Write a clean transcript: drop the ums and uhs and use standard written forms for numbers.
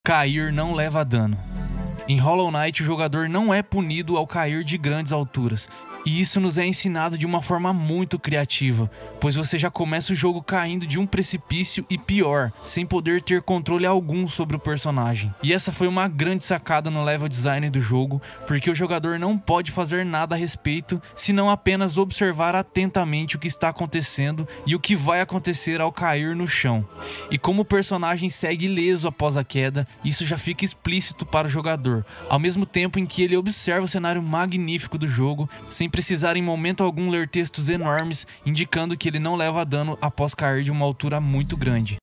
Cair não leva dano. Em Hollow Knight, o jogador não é punido ao cair de grandes alturas, e isso nos é ensinado de uma forma muito criativa, pois você já começa o jogo caindo de um precipício e pior, sem poder ter controle algum sobre o personagem. E essa foi uma grande sacada no level design do jogo, porque o jogador não pode fazer nada a respeito, senão apenas observar atentamente o que está acontecendo e o que vai acontecer ao cair no chão. E como o personagem segue ileso após a queda, isso já fica explícito para o jogador, ao mesmo tempo em que ele observa o cenário magnífico do jogo, sem precisar em momento algum ler textos enormes indicando que ele não leva dano após cair de uma altura muito grande.